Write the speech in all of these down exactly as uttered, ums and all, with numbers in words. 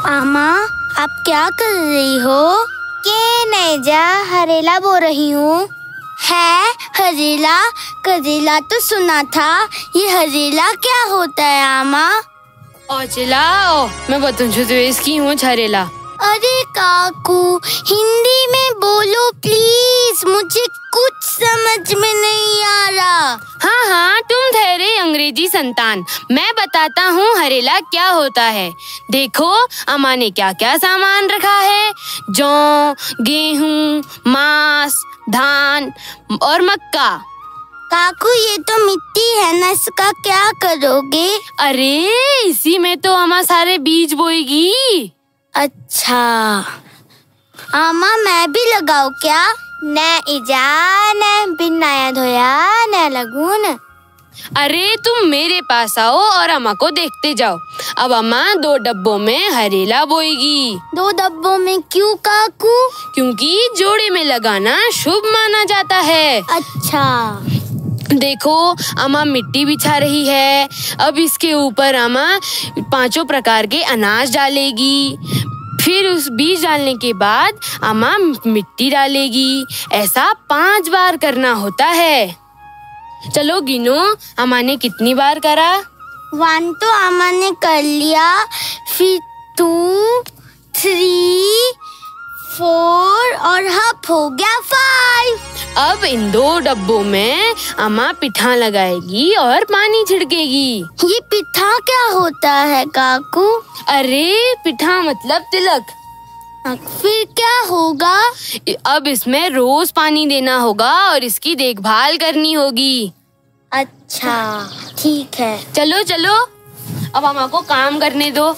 आमा, आप क्या कर रही हो? के नहीं जा, हरेला बोल रही हूँ। है हरेला? करेला तो सुना था, ये हरेला क्या होता है आमा? ओ चिल्लाओ, मैं बताऊँ जो इसकी हूँ हरेला। अरे काकू, हिंदी में बोलो प्लीज, मुझे कुछ समझ में नहीं आ रहा। हाँ हाँ, तुम ठहरे अंग्रेजी संतान, मैं बताता हूँ हरेला क्या होता है। देखो अम्मा ने क्या क्या सामान रखा है, जौ, गेहूँ, मांस, धान और मक्का। काकू ये तो मिट्टी है ना, इसका क्या करोगे? अरे इसी में तो अम्मा सारे बीज बोएगी। अच्छा आमा, मैं भी लगाऊं क्या? न इजा न बिन नया धोया न लगून। अरे तुम मेरे पास आओ और अम्मा को देखते जाओ। अब अम्मा दो डब्बों में हरेला बोएगी। दो डब्बों में क्यों काकू? क्योंकि जोड़े में लगाना शुभ माना जाता है। अच्छा। देखो अम्मा मिट्टी बिछा रही है। अब इसके ऊपर अम्मा पांचों प्रकार के अनाज डालेगी। फिर उस बीज डालने के बाद अम्मा मिट्टी डालेगी। ऐसा पांच बार करना होता है। चलो गिनो, अम्मा ने कितनी बार करा? वन तो अम्मा ने कर लिया, फिर टू, थ्री, फोर और हप हो गया फाइव। अब इन दो डब्बों में अम्मा पिठा लगाएगी और पानी छिड़केगी। ये पिठा क्या होता है काकू? अरे पिठा मतलब तिलक। फिर क्या होगा? अब इसमें रोज पानी देना होगा और इसकी देखभाल करनी होगी। अच्छा ठीक है। चलो चलो, अब अम्मा को काम करने दो।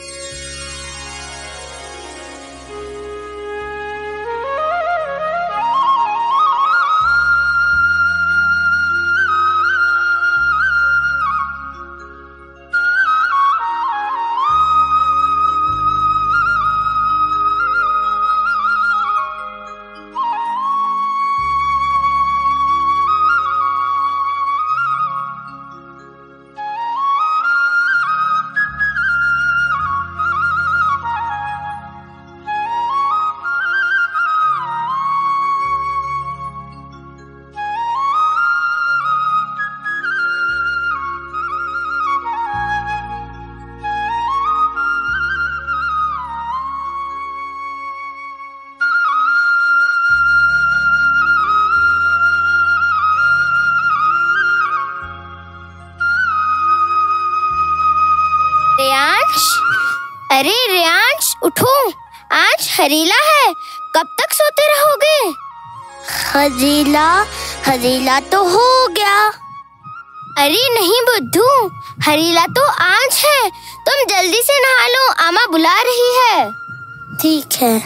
रेयांश, अरे रेयांश उठो, आज हरेला है, कब तक सोते रहोगे? हरेला, हरेला तो हो गया। अरे नहीं बुद्धू, हरेला तो आज है, तुम जल्दी से नहा लो, अम्मा बुला रही है। ठीक है।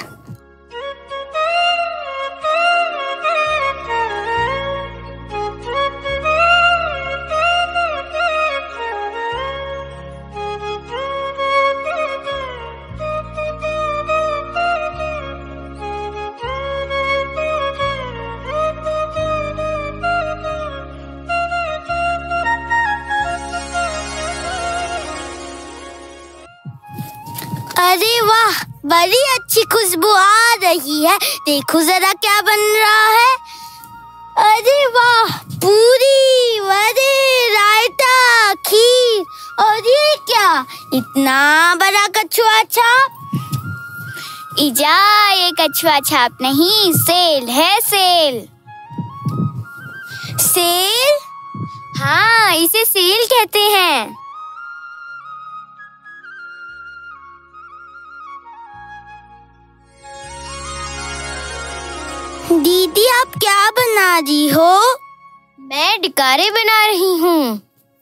अरे वाह, बड़ी अच्छी खुशबू आ रही है, देखो जरा क्या बन रहा है। अरे वाह, पूरी, वड़े, रायता, खीर, और ये क्या, इतना बड़ा कछुआ छाप? इजा, ये कछुआ छाप नहीं, सेल है, सेल। सेल? हाँ, इसे सेल कहते हैं। दीदी आप क्या बना रही हो? मैं डिकारे बना रही हूँ।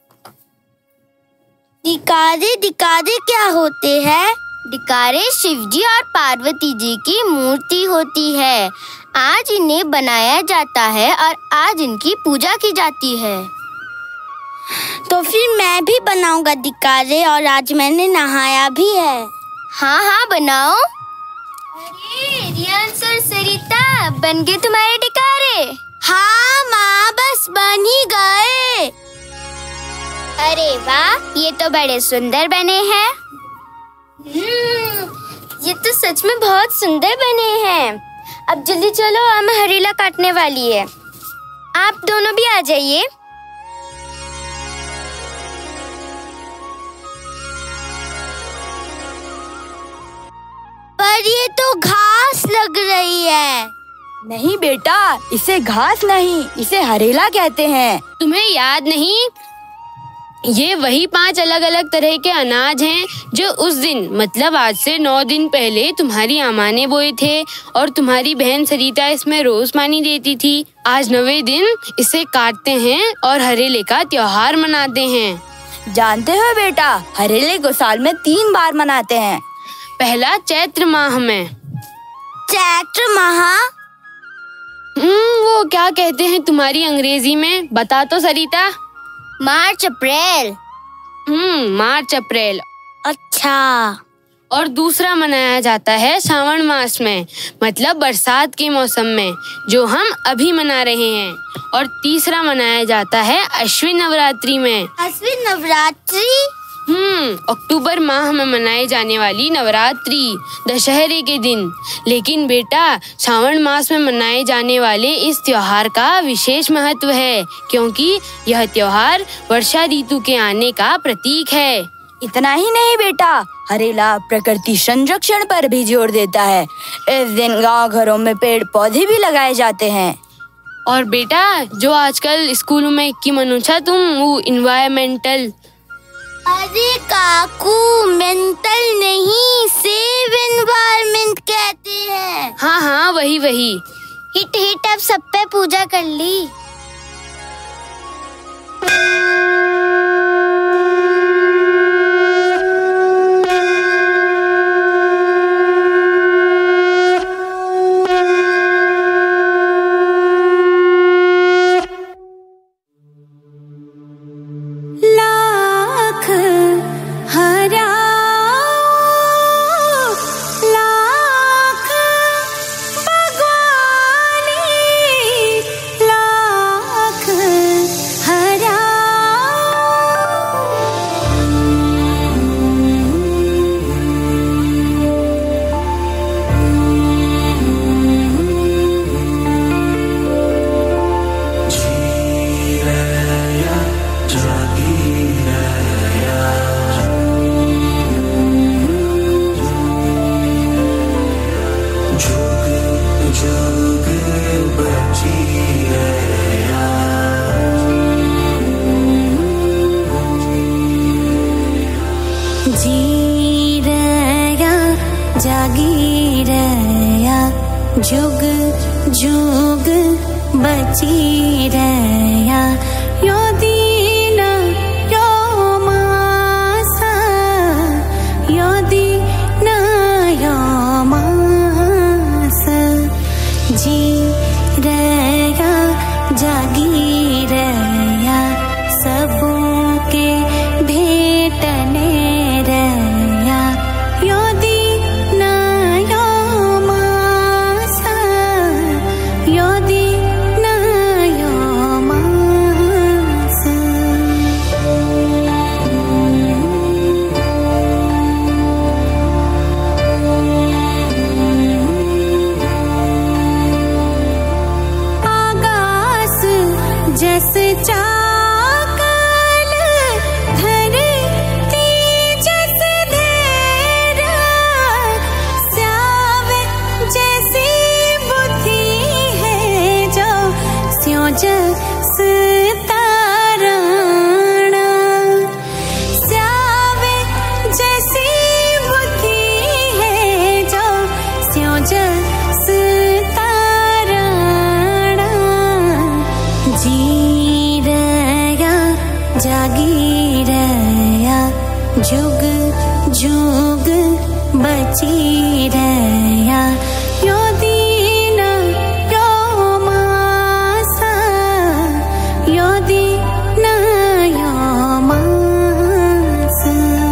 डिकारे, डिकारे क्या होते हैं? डिकारे शिवजी और पार्वती जी की मूर्ति होती है। आज इन्हें बनाया जाता है और आज इनकी पूजा की जाती है। तो फिर मैं भी बनाऊंगा डिकारे, और आज मैंने नहाया भी है। हाँ हाँ बनाओ। अरे रियांश और सरिता, बन गए तुम्हारे डिकारे? हाँ माँ, बस बन ही गए। अरे वाह, ये तो बड़े सुंदर बने हैं। ये तो सच में बहुत सुंदर बने हैं। अब जल्दी चलो, अम्मा हरेला काटने वाली है। आप दोनों भी आ जाइए। पर ये तो घास लग रही है। नहीं बेटा, इसे घास नहीं, इसे हरेला कहते हैं। तुम्हें याद नहीं? ये वही पांच अलग अलग तरह के अनाज हैं जो उस दिन मतलब आज से नौ दिन पहले तुम्हारी अम्मा ने बोए थे और तुम्हारी बहन सरिता इसमें रोज पानी देती थी। आज नवे दिन इसे काटते हैं और हरेले का त्योहार मनाते हैं। जानते हो बेटा, हरेले को साल में तीन बार मनाते हैं। पहला चैत्र माह में। चैत्र माह? हम्म वो क्या कहते हैं तुम्हारी अंग्रेजी में, बता तो सरिता। मार्च अप्रैल। हम्म मार्च अप्रैल। अच्छा। और दूसरा मनाया जाता है श्रावण मास में, मतलब बरसात के मौसम में, जो हम अभी मना रहे हैं। और तीसरा मनाया जाता है अश्विन नवरात्रि में। अश्विन नवरात्रि? हम्म अक्टूबर माह में मनाई जाने वाली नवरात्रि, दशहरे के दिन। लेकिन बेटा, श्रावण मास में मनाए जाने वाले इस त्योहार का विशेष महत्व है, क्योंकि यह त्योहार वर्षा ऋतु के आने का प्रतीक है। इतना ही नहीं बेटा, हरेला प्रकृति संरक्षण पर भी जोर देता है। इस दिन गांव घरों में पेड़ पौधे भी लगाए जाते हैं। और बेटा, जो आजकल स्कूलों में की मनुष्य तुम वो इन्वायरमेंटल। अरे काकू, मेंटल नहीं, सेव एनवायरनमेंट कहते हैं। हाँ हाँ वही वही। हिट हिट अब सब पे पूजा कर ली। जागी रया, जुग जुग बची रया, यो दीन यो मासा, यो दीन यो मासा, जी रया जागी रया, सबों के भेटने रया, यो दीन यो मासा, यो दीन यो मासा। आकाश जैसे चाकल, धरती जैसे धेरा, स्यावे जैसी बुद्धि है जो स्यों जस ताराना, स्यावे जैसी बुद्धि है जो स्यों जस ताराना, जी रया जागी रया, जुग जुग बची रया, यो दीन यो मासा, यो दीन यो मासा।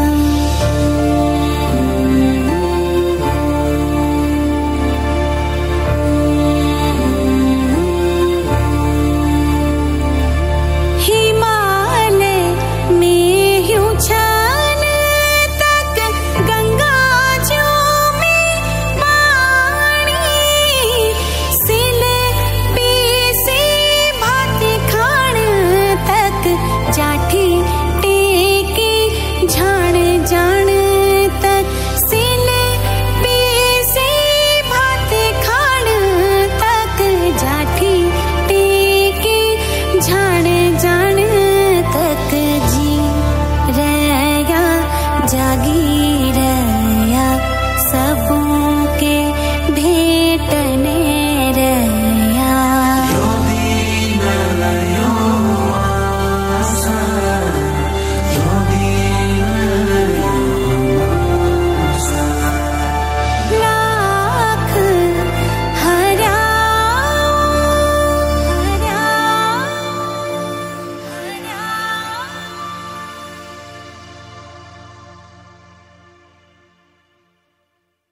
हिमालय में यूं छान तक, गंगा जो में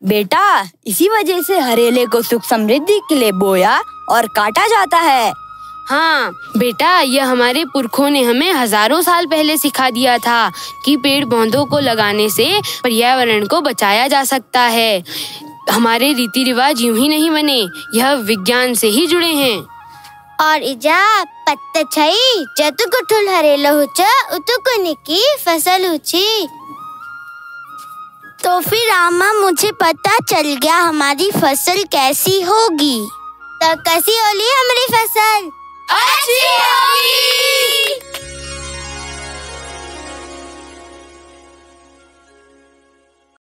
बेटा, इसी वजह से हरेले को सुख समृद्धि के लिए बोया और काटा जाता है। हाँ बेटा, यह हमारे पुरखों ने हमें हजारों साल पहले सिखा दिया था कि पेड़ पौधों को लगाने से पर्यावरण को बचाया जा सकता है। हमारे रीति रिवाज यूं ही नहीं बने, यह विज्ञान से ही जुड़े हैं। और इजा पत्ते छई जतुकुठुल हरेला हुचा उतुकुनिकी फसल हुची। तो फिर आमा, मुझे पता चल गया हमारी फसल कैसी होगी। तो कैसी होली हमारी फसल? अच्छी होगी।